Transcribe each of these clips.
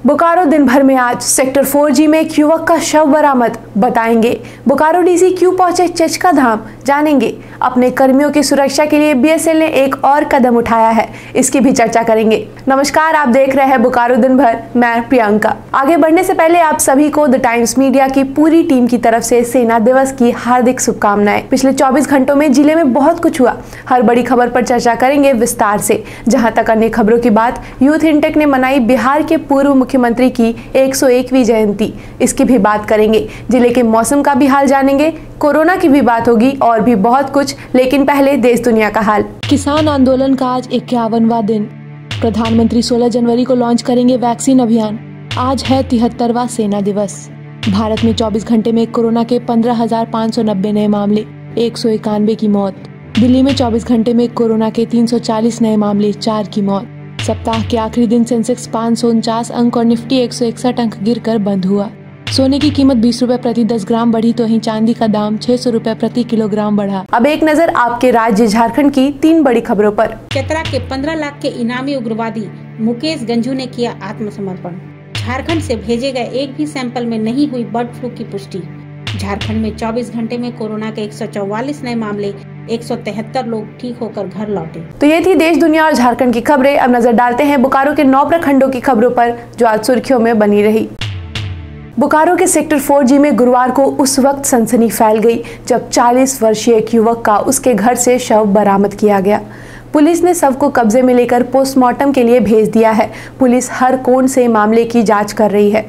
बोकारो दिन भर में आज सेक्टर 4G में एक युवक का शव बरामद, बताएंगे। बोकारो डीसी क्यों पहुंचे चचका धाम, जानेंगे। अपने कर्मियों की सुरक्षा के लिए बीएसएल ने एक और कदम उठाया है, इसकी भी चर्चा करेंगे। नमस्कार, आप देख रहे हैं बोकारो दिन भर, मैं प्रियंका। आगे बढ़ने से पहले आप सभी को द टाइम्स मीडिया की पूरी टीम की तरफ से सेना दिवस की हार्दिक शुभकामनाएं। पिछले 24 घंटों में जिले में बहुत कुछ हुआ, हर बड़ी खबर पर चर्चा करेंगे विस्तार से। जहां तक अन्य खबरों की बात, यूथ इंटेक ने मनाई बिहार के पूर्व मुख्यमंत्री की 101वीं जयंती, इसकी भी बात करेंगे। जिले के मौसम का भी हाल जानेंगे, कोरोना की भी बात होगी और भी बहुत कुछ। लेकिन पहले देश दुनिया का हाल। किसान आंदोलन का आज 51वां दिन। प्रधानमंत्री 16 जनवरी को लॉन्च करेंगे वैक्सीन अभियान। आज है 73वां सेना दिवस। भारत में 24 घंटे में कोरोना के 15,590 नए मामले, 191 की मौत। दिल्ली में 24 घंटे में कोरोना के 340 नए मामले, 4 की मौत। सप्ताह के आखिरी दिन सेंसेक्स 549 अंक और निफ्टी 161 अंक गिरकर बंद हुआ। सोने की कीमत 20 रुपए प्रति 10 ग्राम बढ़ी तो वहीं चांदी का दाम 600 रुपए प्रति किलोग्राम बढ़ा। अब एक नजर आपके राज्य झारखंड की 3 बड़ी खबरों पर। चतरा के 15 लाख के इनामी उग्रवादी मुकेश गंजू ने किया आत्मसमर्पण। झारखंड से भेजे गए एक भी सैंपल में नहीं हुई बर्ड फ्लू की पुष्टि। झारखंड में 24 घंटे में कोरोना के 144 नए मामले, 173 लोग ठीक होकर घर लौटे। तो ये थी देश दुनिया और झारखंड की खबरें। अब नजर डालते हैं बोकारो के 9 प्रखंडों की खबरों पर, जो आज सुर्खियों में बनी रही। बोकारो के सेक्टर 4G में गुरुवार को उस वक्त सनसनी फैल गई जब 40 वर्षीय एक युवक का उसके घर से शव बरामद किया गया। पुलिस ने शव को कब्जे में लेकर पोस्टमार्टम के लिए भेज दिया है। पुलिस हर कोण से मामले की जांच कर रही है।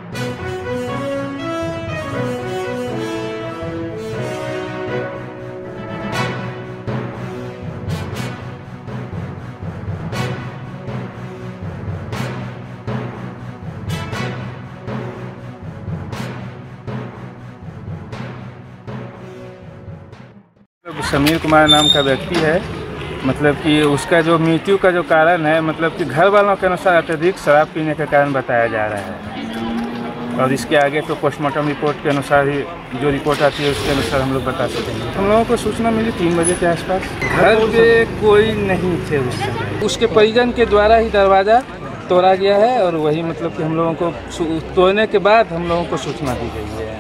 समीर कुमार नाम का व्यक्ति है। मतलब कि उसका जो मृत्यु का जो कारण है, मतलब कि घर वालों के अनुसार अत्यधिक शराब पीने के कारण बताया जा रहा है। और इसके आगे तो पोस्टमार्टम रिपोर्ट के अनुसार ही जो रिपोर्ट आती है उसके अनुसार हम लोग बता सकेंगे। हम लोगों को सूचना मिली 3 बजे के आसपास। घर पे कोई नहीं थे उस समय। उसके परिजन के द्वारा ही दरवाज़ा तोड़ा गया है और वही मतलब कि हम लोगों को तोड़ने के बाद हम लोगों को सूचना दी गई है।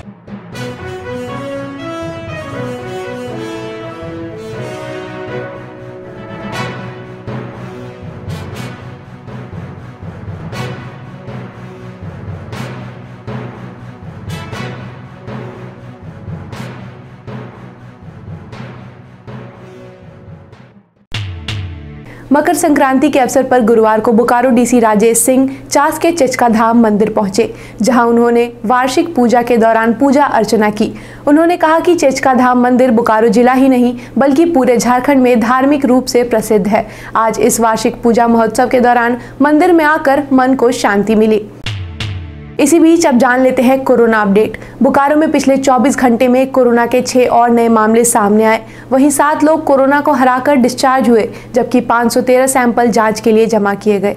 मकर संक्रांति के अवसर पर गुरुवार को बोकारो डीसी राजेश सिंह चास के चचका धाम मंदिर पहुंचे, जहां उन्होंने वार्षिक पूजा के दौरान पूजा अर्चना की। उन्होंने कहा कि चचका धाम मंदिर बोकारो जिला ही नहीं बल्कि पूरे झारखंड में धार्मिक रूप से प्रसिद्ध है। आज इस वार्षिक पूजा महोत्सव के दौरान मंदिर में आकर मन को शांति मिली। इसी बीच अब जान लेते हैं कोरोना अपडेट। बोकारो में पिछले 24 घंटे में कोरोना के 6 और नए मामले सामने आए। वहीं 7 लोग कोरोना को हराकर डिस्चार्ज हुए, जबकि 513 सैंपल जांच के लिए जमा किए गए।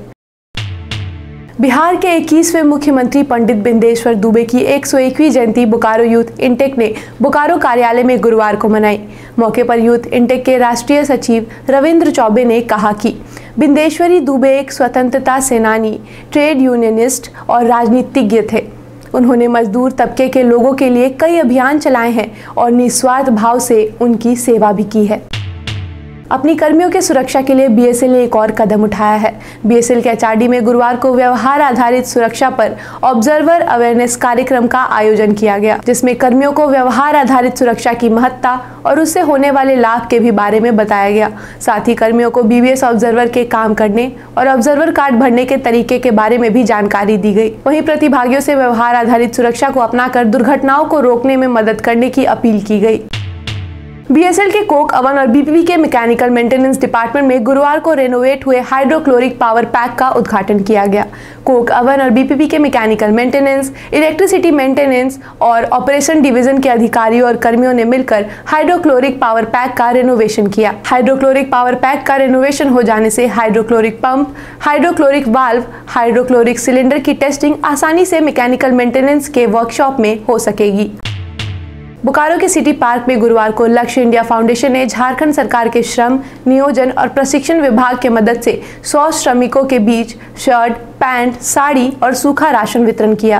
बिहार के 21वें मुख्यमंत्री पंडित बिंदेश्वर दुबे की 101वीं जयंती बोकारो यूथ इंटेक ने बोकारो कार्यालय में गुरुवार को मनाई। मौके पर यूथ इंटेक के राष्ट्रीय सचिव रविंद्र चौबे ने कहा कि बिंदेश्वरी दुबे एक स्वतंत्रता सेनानी, ट्रेड यूनियनिस्ट और राजनीतिज्ञ थे। उन्होंने मजदूर तबके के लोगों के लिए कई अभियान चलाए हैं और निस्वार्थ भाव से उनकी सेवा भी की है। अपनी कर्मियों के सुरक्षा के लिए बीएसएल ने एक और कदम उठाया है। बीएसएल के एचआरडी में गुरुवार को व्यवहार आधारित सुरक्षा पर ऑब्जर्वर अवेयरनेस कार्यक्रम का आयोजन किया गया, जिसमें कर्मियों को व्यवहार आधारित सुरक्षा की महत्ता और उससे होने वाले लाभ के भी बारे में बताया गया। साथ ही कर्मियों को बीबीएस ऑब्जर्वर के काम करने और ऑब्जर्वर कार्ड भरने के तरीके के बारे में भी जानकारी दी गई। वहीं प्रतिभागियों से व्यवहार आधारित सुरक्षा को अपनाकर दुर्घटनाओं को रोकने में मदद करने की अपील की गई। बीएसएल के कोक अवन और बीपीपी के मैकेनिकल मेंटेनेंस डिपार्टमेंट में गुरुवार को रेनोवेट हुए हाइड्रोक्लोरिक पावर पैक का उद्घाटन किया गया। कोक अवन और बीपीपी के मैकेनिकल मेंटेनेंस, इलेक्ट्रिसिटी मेंटेनेंस और ऑपरेशन डिवीजन के अधिकारियों और कर्मियों ने मिलकर हाइड्रोक्लोरिक पावर पैक का रेनोवेशन किया। हाइड्रोक्लोरिक पावर पैक का रेनोवेशन हो जाने से hydrochloric pump, hydrochloric valve, hydrochloric cylinder की टेस्टिंग आसानी से मैकेनिकल मेंटेनेंस के वर्कशॉप में हो सकेगी। बोकारो के सिटी पार्क में गुरुवार को लक्ष्य इंडिया फाउंडेशन ने झारखंड सरकार के श्रम, नियोजन और प्रशिक्षण विभाग के मदद से 100 श्रमिकों के बीच शर्ट, पैंट, साड़ी और सूखा राशन वितरण किया।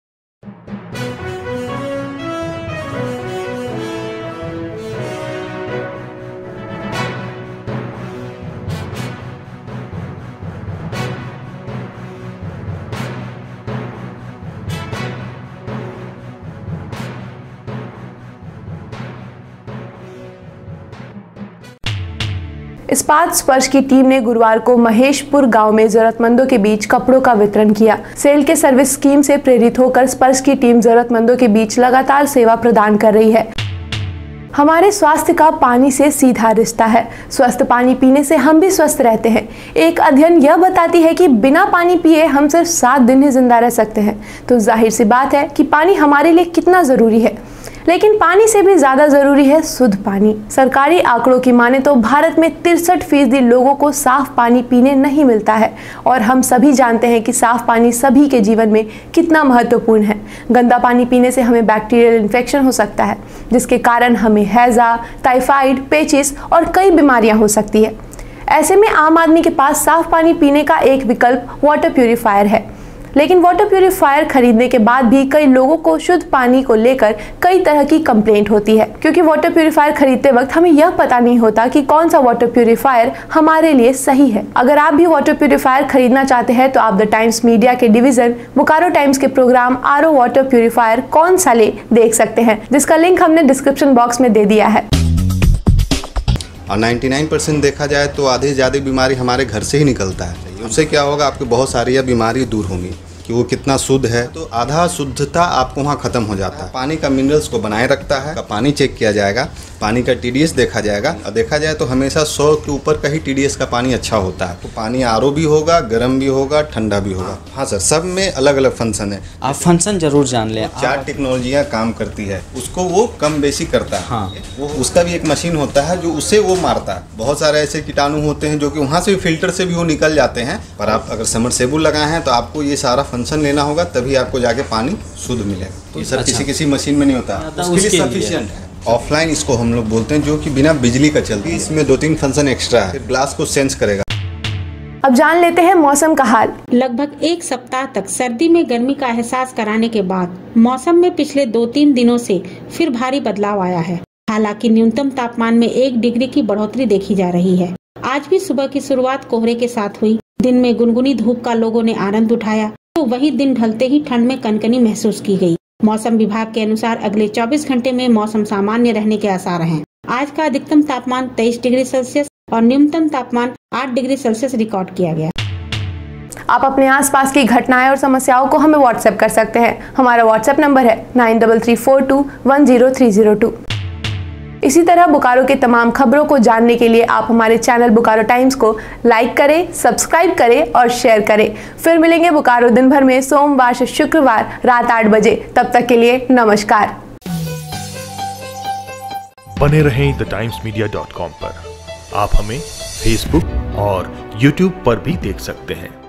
इस्पात स्पर्श की टीम ने गुरुवार को महेशपुर गांव में जरूरतमंदों के बीच कपड़ों का वितरण किया। सेल के सर्विस स्कीम से प्रेरित होकर स्पर्श की टीम जरूरतमंदों के बीच लगातार सेवा प्रदान कर रही है। हमारे स्वास्थ्य का पानी से सीधा रिश्ता है। स्वस्थ पानी पीने से हम भी स्वस्थ रहते हैं। एक अध्ययन यह बताती है कि बिना पानी पिए हम सिर्फ 7 दिन ही जिंदा रह सकते हैं। तो जाहिर सी बात है कि पानी हमारे लिए कितना जरूरी है। लेकिन पानी से भी ज्यादा जरूरी है शुद्ध पानी। सरकारी आंकड़ों की माने तो भारत में 63% लोगों को साफ पानी पीने नहीं मिलता है और हम सभी जानते हैं कि साफ पानी सभी के जीवन में कितना महत्वपूर्ण है। गंदा पानी पीने से हमें बैक्टीरियल इन्फेक्शन हो सकता है, जिसके कारण हमें हैजा, टाइफाइड, पेचिस और कई बीमारियां हो सकती है। ऐसे में आम आदमी के पास साफ पानी पीने का एक विकल्प वाटर प्यूरिफायर है। लेकिन वाटर प्यूरिफायर खरीदने के बाद भी कई लोगों को शुद्ध पानी को लेकर कई तरह की कंप्लेंट होती है, क्योंकि वाटर प्यूरिफायर खरीदते वक्त हमें यह पता नहीं होता कि कौन सा वाटर प्यूरिफायर हमारे लिए सही है। अगर आप भी वाटर प्यूरिफायर खरीदना चाहते हैं तो आप द टाइम्स मीडिया के डिवीजन बोकारो टाइम्स के प्रोग्राम आरओ वाटर प्यूरिफायर कौन सा ले देख सकते हैं, जिसका लिंक हमने डिस्क्रिप्शन बॉक्स में दे दिया है। और 99% देखा जाए तो आधी से ज़्यादा बीमारी हमारे घर से ही निकलता है। उससे क्या होगा, आपकी बहुत सारी बीमारी दूर होंगी कि वो कितना शुद्ध है। तो आधा शुद्धता आपको वहाँ खत्म हो जाता है। पानी का मिनरल्स को बनाए रखता है। पानी चेक किया जाएगा, पानी का TDS देखा जाएगा और देखा जाए तो हमेशा 100 के ऊपर का ही TDS का पानी अच्छा होता है। तो पानी RO भी होगा, गर्म भी होगा, ठंडा भी होगा। हाँ सर, सब में अलग अलग फंक्शन है। आप फंक्शन जरूर जान लें। 4 टेक्नोलॉजियाँ काम करती है, उसको वो कम बेसी करता है। हाँ। वो उसका भी एक मशीन होता है जो उसे वो मारता है। बहुत सारे ऐसे कीटाणु होते हैं जो कि वहाँ से भी फिल्टर से भी वो निकल जाते हैं। पर आप अगर सबमर्सिबल लगाए हैं तो आपको ये सारा फंक्शन लेना होगा, तभी आपको जाके पानी शुद्ध मिलेगा। तो सर अच्छा। किसी मशीन में नहीं होता, उसके लिए सफिशिएंट है। ऑफलाइन इसको हम लोग बोलते हैं, जो कि बिना बिजली का चलती है। इसमें 2-3 फंक्शन एक्स्ट्रा है। ग्लास को सेंस करेगा। अब जान लेते हैं मौसम का हाल। लगभग 1 सप्ताह तक सर्दी में गर्मी का एहसास कराने के बाद मौसम में पिछले 2-3 दिनों से फिर भारी बदलाव आया है। हालांकि न्यूनतम तापमान में 1 डिग्री की बढ़ोतरी देखी जा रही है। आज भी सुबह की शुरुआत कोहरे के साथ हुई। दिन में गुनगुनी धूप का लोगों ने आनंद उठाया, तो वही दिन ढलते ही ठंड में कनकनी महसूस की गई। मौसम विभाग के अनुसार अगले 24 घंटे में मौसम सामान्य रहने के आसार हैं। आज का अधिकतम तापमान 23 डिग्री सेल्सियस और न्यूनतम तापमान 8 डिग्री सेल्सियस रिकॉर्ड किया गया। आप अपने आसपास की घटनाएं और समस्याओं को हमें व्हाट्सएप कर सकते हैं। हमारा व्हाट्सएप नंबर है 9334210302। इसी तरह बोकारो के तमाम खबरों को जानने के लिए आप हमारे चैनल बोकारो टाइम्स को लाइक करें, सब्सक्राइब करें और शेयर करें। फिर मिलेंगे बोकारो दिन भर में सोमवार से शुक्रवार रात 8 बजे। तब तक के लिए नमस्कार। बने रहें thetimes media.com पर। आप हमें फेसबुक और यूट्यूब पर भी देख सकते हैं।